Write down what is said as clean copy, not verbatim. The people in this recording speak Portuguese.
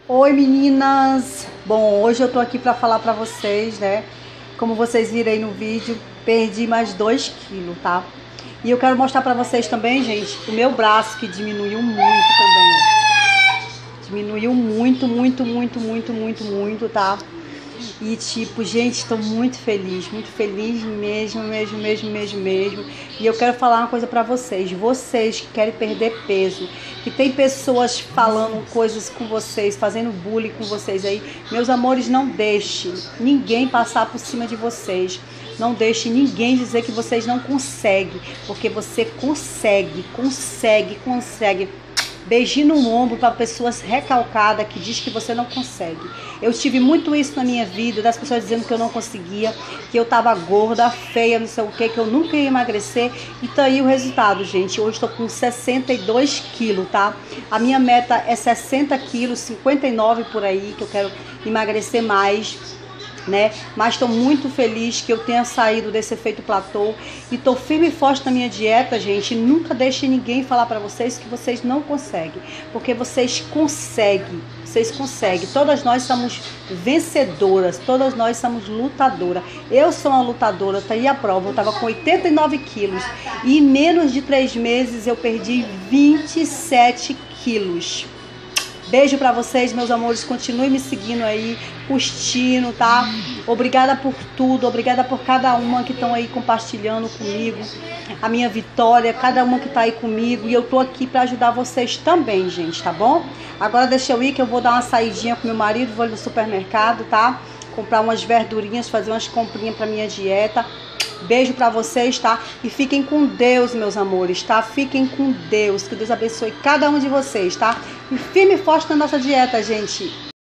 Oi meninas! Bom, hoje eu tô aqui pra falar pra vocês, né? Como vocês viram aí no vídeo, perdi mais 2 quilos, tá? E eu quero mostrar pra vocês também, gente, o meu braço que diminuiu muito também, ó. Diminuiu muito, tá? E tipo, gente, tô muito feliz mesmo. E eu quero falar uma coisa pra vocês que querem perder peso, que tem pessoas falando coisas com vocês, fazendo bullying com vocês aí. Meus amores, não deixe ninguém passar por cima de vocês. Não deixe ninguém dizer que vocês não conseguem, porque você consegue. Beijinho no ombro para pessoas recalcadas que diz que você não consegue. Eu tive muito isso na minha vida, das pessoas dizendo que eu não conseguia, que eu tava gorda, feia, não sei o que eu nunca ia emagrecer. E tá aí o resultado, gente. Hoje estou com 62 quilos, tá? A minha meta é 60 quilos, 59 por aí, que eu quero emagrecer mais, né? Mas estou muito feliz que eu tenha saído desse efeito platô e estou firme e forte na minha dieta, gente. Nunca deixe ninguém falar para vocês que vocês não conseguem, porque vocês conseguem. Todas nós somos vencedoras, todas nós somos lutadoras. Eu sou uma lutadora, tá aí a prova. Eu tava com 89 quilos e em menos de 3 meses eu perdi 27 quilos. Beijo pra vocês, meus amores. Continue me seguindo aí, curtindo, tá? Obrigada por tudo, obrigada por cada uma que estão aí compartilhando comigo a minha vitória, cada uma que tá aí comigo. E eu tô aqui pra ajudar vocês também, gente, tá bom? Agora deixa eu ir que eu vou dar uma saidinha com meu marido, vou ali no supermercado, tá? Comprar umas verdurinhas, fazer umas comprinhas pra minha dieta. Beijo pra vocês, tá? E fiquem com Deus, meus amores, tá? Fiquem com Deus. Que Deus abençoe cada um de vocês, tá? E firme e forte na nossa dieta, gente.